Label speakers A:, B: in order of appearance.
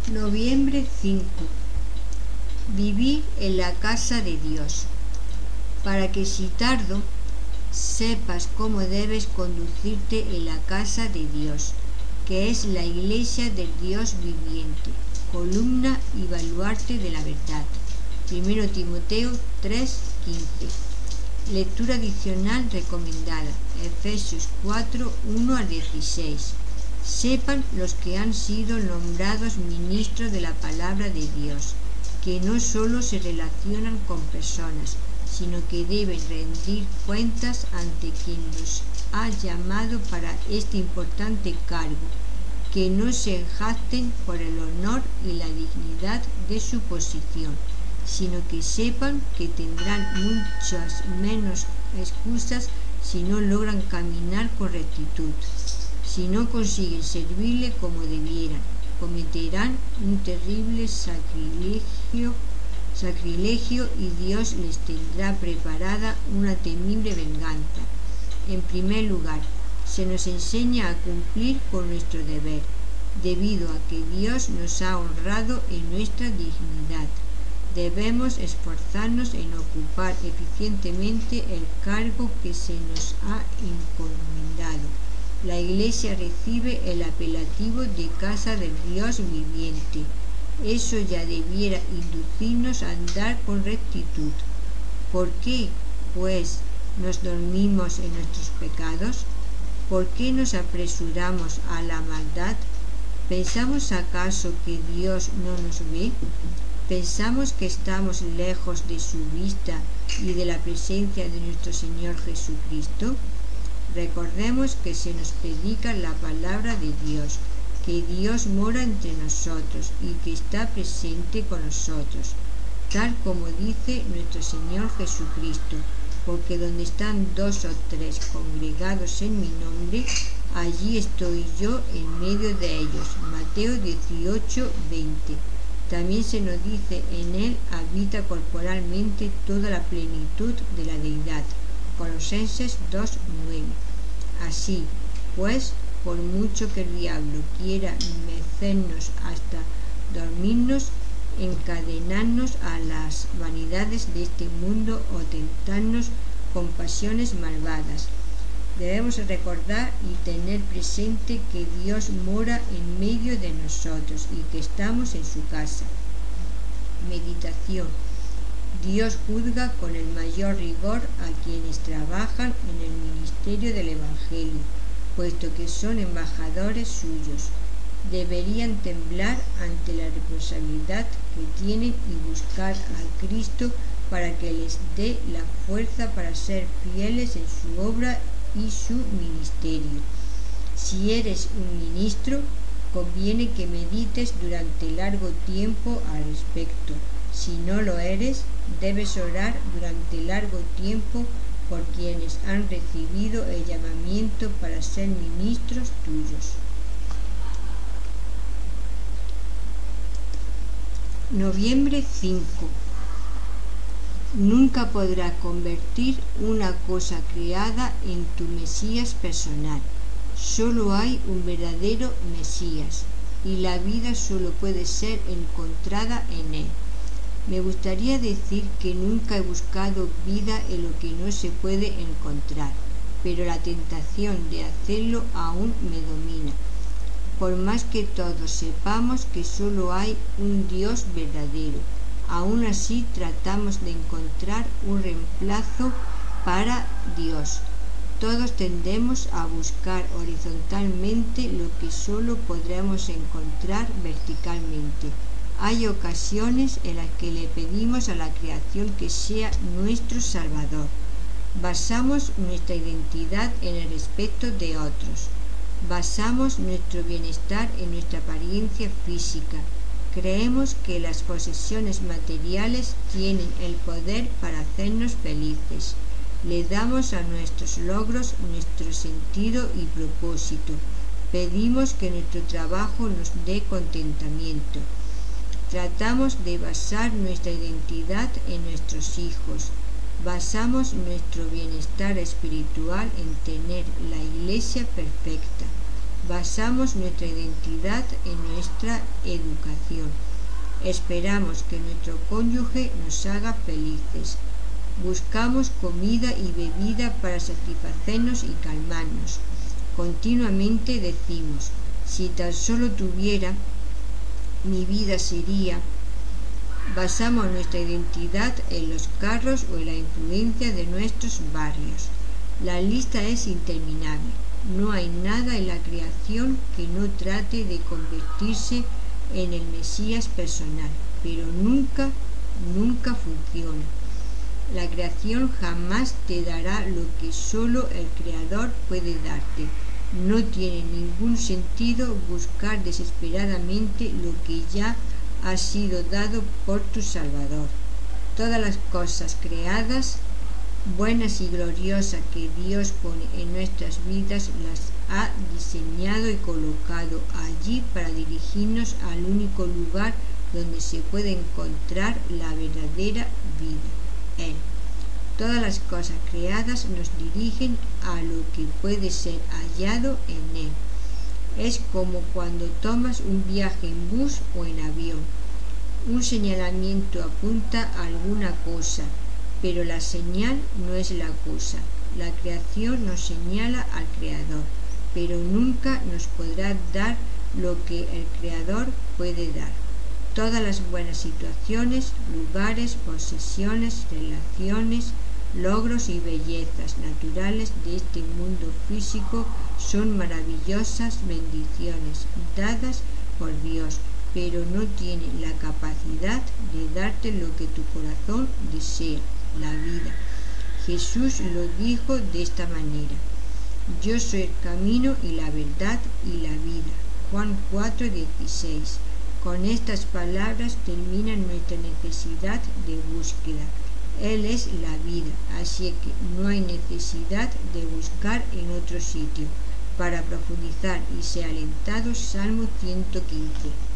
A: Noviembre 5. Vivir en la casa de Dios. Para que si tardo, sepas cómo debes conducirte en la casa de Dios, que es la iglesia del Dios viviente, columna y baluarte de la verdad. 1 Timoteo 3:15. Lectura adicional recomendada, Efesios 4, 1 al 16. Sepan los que han sido nombrados ministros de la palabra de Dios, que no solo se relacionan con personas, sino que deben rendir cuentas ante quien los ha llamado para este importante cargo, que no se jacten por el honor y la dignidad de su posición, sino que sepan que tendrán muchas menos excusas si no logran caminar con rectitud. Si no consiguen servirle como debieran, cometerán un terrible sacrilegio y Dios les tendrá preparada una temible venganza. En primer lugar, se nos enseña a cumplir con nuestro deber, debido a que Dios nos ha honrado en nuestra dignidad. Debemos esforzarnos en ocupar eficientemente el cargo que se nos ha encomendado. La Iglesia recibe el apelativo de casa del Dios viviente. Eso ya debiera inducirnos a andar con rectitud. ¿Por qué, pues, nos dormimos en nuestros pecados? ¿Por qué nos apresuramos a la maldad? ¿Pensamos acaso que Dios no nos ve? ¿Pensamos que estamos lejos de su vista y de la presencia de nuestro Señor Jesucristo? Recordemos que se nos predica la palabra de Dios, que Dios mora entre nosotros y que está presente con nosotros, tal como dice nuestro Señor Jesucristo, porque donde están 2 o 3 congregados en mi nombre, allí estoy yo en medio de ellos. Mateo 18:20. También se nos dice, en él habita corporalmente toda la plenitud de la deidad. Colosenses 2:9. Así, pues, por mucho que el diablo quiera mecernos hasta dormirnos, encadenarnos a las vanidades de este mundo o tentarnos con pasiones malvadas, debemos recordar y tener presente que Dios mora en medio de nosotros y que estamos en su casa. Meditación. Dios juzga con el mayor rigor a quienes trabajan en el ministerio del Evangelio, puesto que son embajadores suyos. Deberían temblar ante la responsabilidad que tienen y buscar a Cristo para que les dé la fuerza para ser fieles en su obra y su ministerio. Si eres un ministro, conviene que medites durante largo tiempo al respecto. Si no lo eres, debes orar durante largo tiempo por quienes han recibido el llamamiento para ser ministros tuyos. Noviembre 5. Nunca podrás convertir una cosa creada en tu Mesías personal. Solo hay un verdadero Mesías, y la vida solo puede ser encontrada en él. Me gustaría decir que nunca he buscado vida en lo que no se puede encontrar, pero la tentación de hacerlo aún me domina. Por más que todos sepamos que solo hay un Dios verdadero, aún así tratamos de encontrar un reemplazo para Dios. Todos tendemos a buscar horizontalmente lo que solo podremos encontrar verticalmente. Hay ocasiones en las que le pedimos a la creación que sea nuestro Salvador. Basamos nuestra identidad en el respeto de otros. Basamos nuestro bienestar en nuestra apariencia física. Creemos que las posesiones materiales tienen el poder para hacernos felices. Le damos a nuestros logros nuestro sentido y propósito. Pedimos que nuestro trabajo nos dé contentamiento. Tratamos de basar nuestra identidad en nuestros hijos. Basamos nuestro bienestar espiritual en tener la iglesia perfecta. Basamos nuestra identidad en nuestra educación. Esperamos que nuestro cónyuge nos haga felices. Buscamos comida y bebida para satisfacernos y calmarnos. Continuamente decimos, si tan solo tuviera, mi vida sería. Basamos nuestra identidad en los carros o en la influencia de nuestros barrios. La lista es interminable. No hay nada en la creación que no trate de convertirse en el Mesías personal, pero nunca funciona. La creación jamás te dará lo que solo el Creador puede darte. No tiene ningún sentido buscar desesperadamente lo que ya ha sido dado por tu Salvador. Todas las cosas creadas, buenas y gloriosas que Dios pone en nuestras vidas, las ha diseñado y colocado allí para dirigirnos al único lugar donde se puede encontrar la verdadera vida, Él. Todas las cosas creadas nos dirigen a lo que puede ser hallado en Él. Es como cuando tomas un viaje en bus o en avión. Un señalamiento apunta a alguna cosa, pero la señal no es la cosa. La creación nos señala al Creador, pero nunca nos podrá dar lo que el Creador puede dar. Todas las buenas situaciones, lugares, posesiones, relaciones, logros y bellezas naturales de este mundo físico son maravillosas bendiciones dadas por Dios, pero no tienen la capacidad de darte lo que tu corazón desea, la vida. Jesús lo dijo de esta manera: yo soy el camino y la verdad y la vida. Juan 4:16. Con estas palabras termina nuestra necesidad de búsqueda. Él es la vida, así que no hay necesidad de buscar en otro sitio. Para profundizar y ser alentados, Salmo 115.